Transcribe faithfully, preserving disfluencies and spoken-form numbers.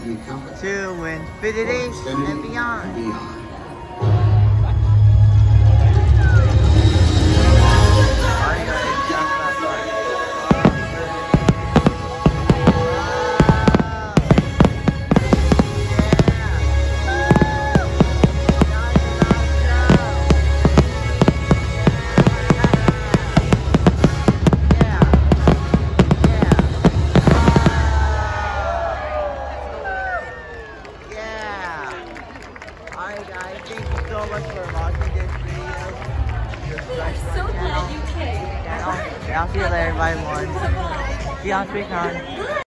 to infinity and beyond. beyond. Alright guys, thank you so much for watching this video. I'm so glad you came. Yeah, I'll, yeah, I'll see you later. Bye, everyone. See you on Patreon.